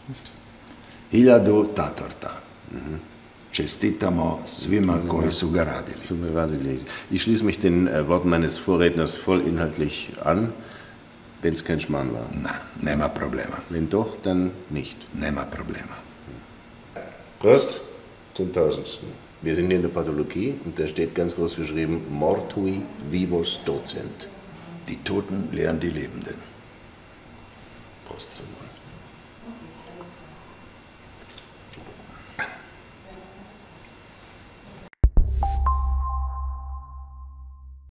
1000 tatorta. Čestitamo svima koji su ga radili. Ich schließe mich den Worten meines Vorredners voll inhaltlich an, wenn es kein Schmarrn war. Na, nema problema. Wenn doch, dann nicht. Nema problema. Prost zum 1000. Wir sind hier in der Pathologie und da steht ganz groß geschrieben, mortui vivos docent. Die Toten lehren die Lebenden. Prost.